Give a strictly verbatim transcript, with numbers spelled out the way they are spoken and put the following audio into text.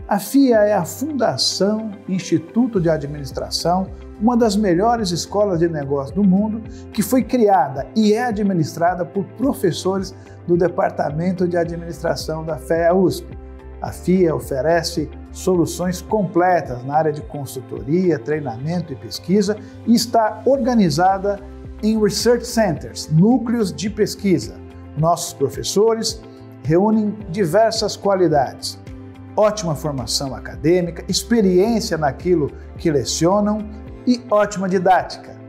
A F I A é a Fundação Instituto de Administração, uma das melhores escolas de negócio do mundo, que foi criada e é administrada por professores do Departamento de Administração da F E A U S P. A F I A oferece soluções completas na área de consultoria, treinamento e pesquisa e está organizada em Research Centers, núcleos de pesquisa. Nossos professores reúnem diversas qualidades: ótima formação acadêmica, experiência naquilo que lecionam e ótima didática.